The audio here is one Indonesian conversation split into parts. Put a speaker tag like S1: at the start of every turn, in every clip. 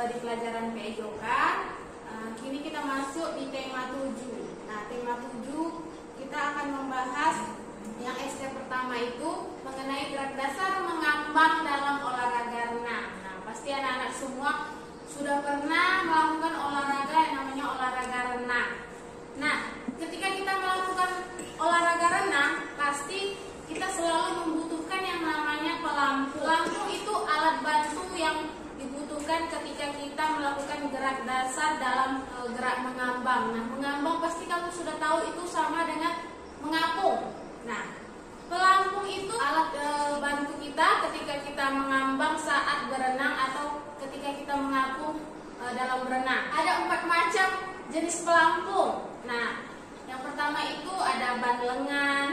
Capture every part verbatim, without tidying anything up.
S1: di pelajaran P J O K. Uh, kini kita masuk di tema tujuh. Nah, tema tujuh kita akan membahas yang S T pertama itu mengenai gerak dasar mengambang dalam olahraga renang. Nah, pasti anak-anak semua sudah pernah melakukan olahraga yang namanya olahraga renang. Nah, ketika kita melakukan olahraga renang, pasti kita selalu membutuhkan yang namanya pelampung. Pelampung itu alat bantu yang dibutuhkan ketika kita melakukan gerak dasar dalam e, gerak mengambang. Nah, mengambang pasti kamu sudah tahu itu sama dengan mengapung. Nah, pelampung itu alat e, bantu kita ketika kita mengambang saat berenang atau ketika kita mengapung e, dalam berenang. Ada empat macam jenis pelampung. Nah, yang pertama itu ada ban lengan,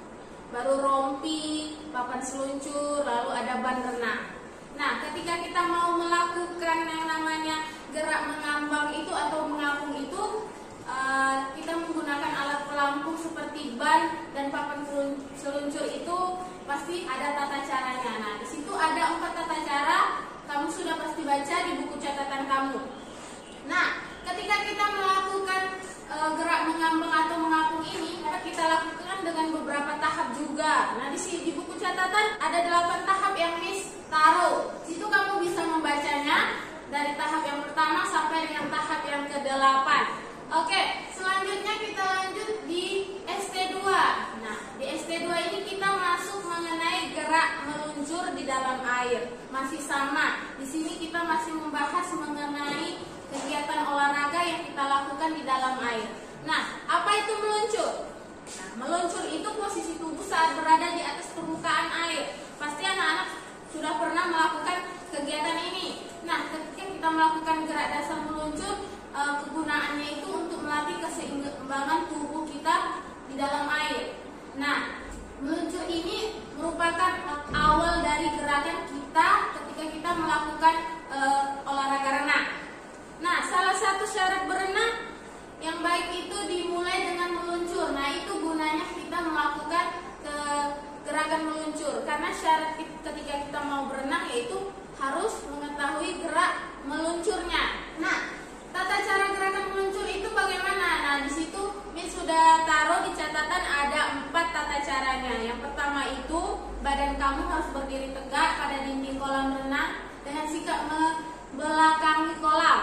S1: baru rompi, papan seluncur, lalu ada ban renang. Nah, ketika kita mau melakukan yang namanya gerak mengambang itu atau mengapung itu, uh, kita menggunakan alat pelampung seperti ban dan papan seluncur itu pasti ada tata caranya. Nah, di situ ada empat tata cara, kamu sudah pasti baca di buku catatan kamu. Nah, ketika kita melakukan uh, gerak mengambang atau mengapung ini, kita lakukan dengan beberapa tahap juga. Nah, di sini di buku catatan ada delapan tahap yang Miss taruh. Situ kamu bisa membacanya dari tahap yang pertama sampai dengan tahap yang kedelapan. Oke, selanjutnya kita lanjut di S T dua. Nah, di S T dua ini kita masuk mengenai gerak meluncur di dalam air. Masih sama. Di sini kita masih membahas mengenai kegiatan olahraga yang kita lakukan di dalam air. Nah, apa itu meluncur? Nah, meluncur itu posisi tubuh saat berada di atas permukaan air. Pasti anak-anak sudah pernah melakukan kegiatan ini. Nah, ketika kita melakukan gerak dasar meluncur, e, kegunaannya itu untuk melatih keseimbangan tubuh kita di dalam air. Nah, meluncur ini merupakan awal dari gerakan kita ketika kita melakukan e, olahraga renang. Nah, salah satu syarat berenang yang baik itu dimulai dengan meluncur. Nah, itu gunanya kita melakukan ke gerakan meluncur. Karena syarat ketika kita mau berenang yaitu harus mengetahui gerak meluncurnya. Nah, tata cara gerakan meluncur itu bagaimana? Nah, di situ Miss sudah taruh di catatan ada empat tata caranya. Yang pertama itu badan kamu harus berdiri tegak pada dinding kolam renang dengan sikap membelakangi kolam.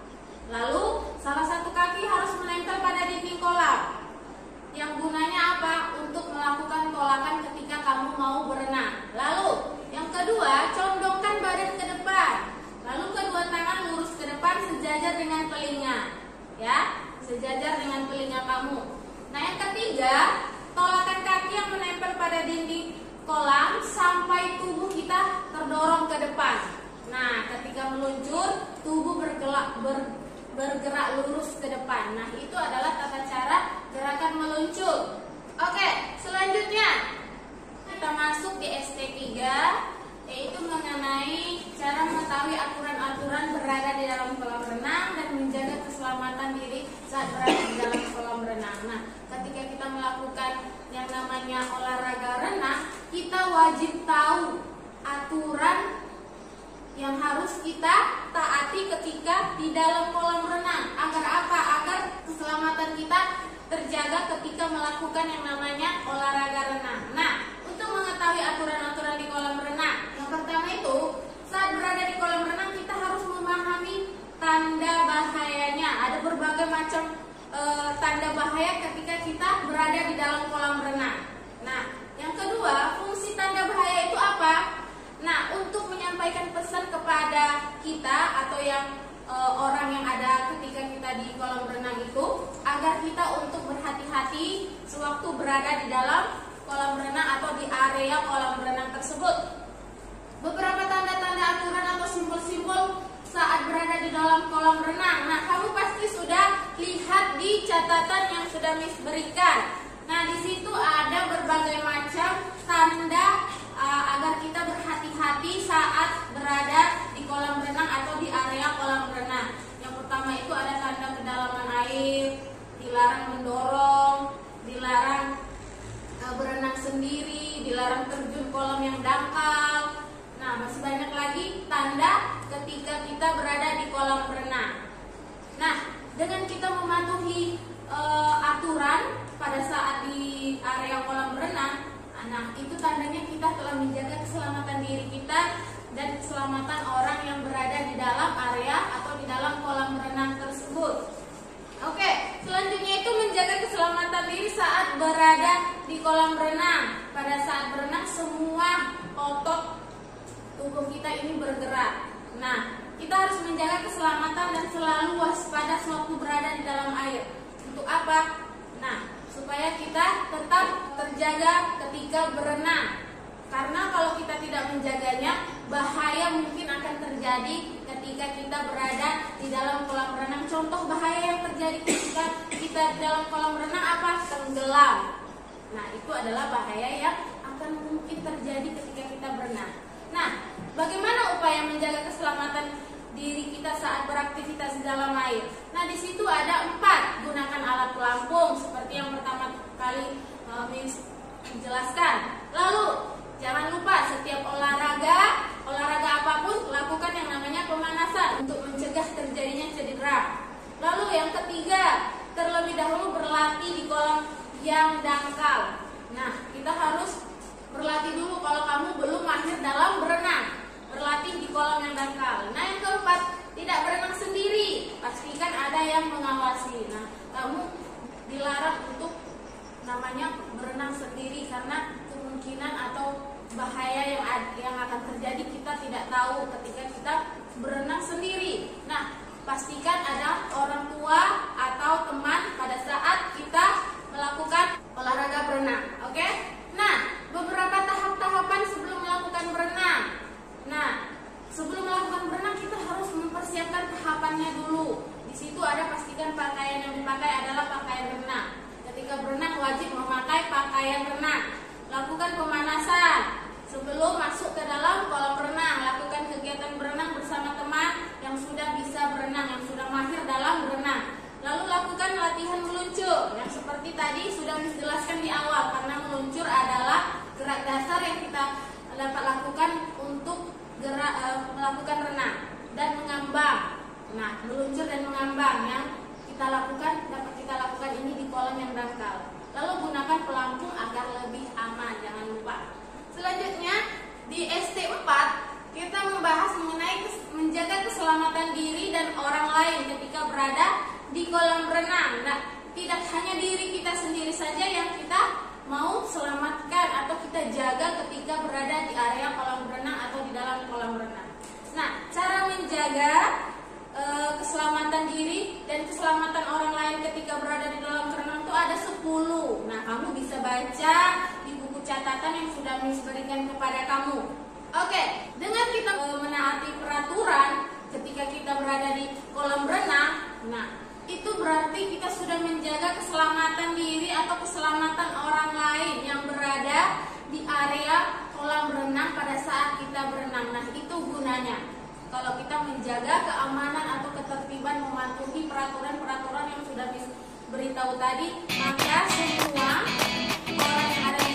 S1: Lalu salah satu kaki harus menempel pada dinding kolam. Yang gunanya apa? Untuk melakukan tolakan ketika kamu mau berenang. Lalu yang kedua, condongkan badan ke depan. Lalu kedua tangan lurus ke depan sejajar dengan telinga. Ya, sejajar dengan telinga kamu. Nah, yang ketiga, tolakan kaki yang menempel pada dinding kolam sampai tubuh kita terdorong ke depan. Nah, ketika meluncur, tubuh bergerak ber bergerak lurus ke depan. Nah, itu adalah tata cara gerakan meluncur. Oke, selanjutnya kita masuk di S T tiga, yaitu mengenai cara mengetahui aturan-aturan berada di dalam kolam renang dan menjaga keselamatan diri saat berada di dalam kolam renang. Nah, ketika kita melakukan yang namanya olahraga renang, kita wajib tahu aturan yang harus kita taati ketika di dalam kolam renang. Agar apa? Agar keselamatan kita terjaga ketika melakukan yang namanya olahraga renang. Nah, untuk mengetahui aturan-aturan di kolam renang, yang pertama itu saat berada di kolam renang kita harus memahami tanda bahayanya. Ada berbagai macam e, tanda bahaya ketika kita berada di dalam kolam renang. Nah, yang kedua, fungsi tanda bahaya itu apa? Nah, untuk menyampaikan pesan kepada kita atau yang e, orang yang ada ketika kita di kolam renang itu, agar kita untuk berhati-hati sewaktu berada di dalam kolam renang atau di area kolam renang tersebut. Beberapa tanda-tanda aturan atau simbol-simbol saat berada di dalam kolam renang. Nah, kamu pasti sudah lihat di catatan yang sudah Miss berikan. Nah, di situ ada berbagai macam tanda uh, agar kita berhati-hati saat berada di kolam renang atau di area kolam renang. Yang pertama itu ada tanda kedalaman air, dilarang mendorong, dilarang uh, berenang sendiri, dilarang terjun kolam yang dangkal. Nah, masih banyak lagi tanda ketika kita berada di kolam renang. Nah, dengan kita mematuhi e, aturan pada saat di area kolam renang, nah itu tandanya kita telah menjaga keselamatan diri kita dan keselamatan orang yang berada di dalam area atau di dalam kolam renang tersebut. Oke, selanjutnya itu menjaga keselamatan diri saat berada di kolam renang. Pada saat berenang semua otot tubuh kita ini bergerak. Nah, kita harus menjaga keselamatan dan selalu waspada sewaktu berada di dalam air. Untuk apa? Nah, supaya kita tetap terjaga ketika berenang. Karena kalau kita tidak menjaganya, bahaya mungkin akan terjadi ketika kita berada di dalam kolam renang. Contoh bahaya yang terjadi ketika kita di dalam kolam renang apa? Tenggelam. Nah, itu adalah bahaya yang akan mungkin terjadi ketika kita berenang. Nah, bagaimana upaya menjaga keselamatan diri kita saat beraktivitas di dalam air? Nah, di situ ada empat. Gunakan alat pelampung seperti yang pertama kali uh, menjelaskan. Lalu jangan lupa setiap olahraga, olahraga apapun lakukan yang namanya pemanasan untuk mencegah terjadinya cedera. Lalu yang ketiga, terlebih dahulu berlatih di kolam yang dangkal. Nah, kita harus berlatih dulu kalau kamu belum mahir dalam berenang. Berlatih di kolam yang dangkal. Nah, yang keempat, tidak berenang sendiri. Pastikan ada yang mengawasi. Nah, kamu dilarang untuk namanya berenang sendiri karena kemungkinan atau bahaya yang yang akan terjadi kita tidak tahu ketika kita berenang sendiri. Nah, pastikan ada orang tua atau teman pada saat kita melakukan olahraga berenang. Oke? Nah, beberapa tahap-tahapan sebelum melakukan berenang. Nah, sebelum melakukan berenang kita harus mempersiapkan tahapannya dulu. Di situ ada pastikan pakaian yang dipakai adalah pakaian renang. Ketika berenang wajib memakai pakaian renang. Lakukan pemanasan sebelum masuk ke dalam kolam renang. Lakukan kegiatan berenang bersama teman yang sudah bisa berenang, yang sudah mahir dalam berenang. Lalu lakukan latihan meluncur yang seperti tadi sudah dijelaskan di awal, karena meluncur adalah gerak dasar yang kita dapat lakukan untuk gerak e, melakukan renang dan mengambang. Nah, meluncur dan mengambang yang kita lakukan dapat kita lakukan ini di kolam yang dangkal. Lalu gunakan pelampung agar lebih aman, jangan lupa. Selanjutnya di S T empat kita membahas mengenai kes, menjaga keselamatan diri dan orang lain ketika berada di kolam renang. Nah, tidak hanya diri kita sendiri saja yang kita mau selamatkan atau kita jaga ketika berada di area kolam renang atau di dalam kolam renang. Nah, cara menjaga e, keselamatan diri dan keselamatan orang lain ketika berada di dalam renang itu ada sepuluh. Nah, kamu bisa baca di buku catatan yang sudah Miss berikan kepada kamu. Oke, dengan kita e, menaati peraturan ketika kita berada di kolam renang, nah itu berarti kita sudah menjaga keselamatan diri atau keselamatan orang lain yang berada di area kolam renang pada saat kita berenang. Nah, itu gunanya. Kalau kita menjaga keamanan atau ketertiban, mematuhi peraturan-peraturan yang sudah diberitahu tadi, maka semua orang yang ada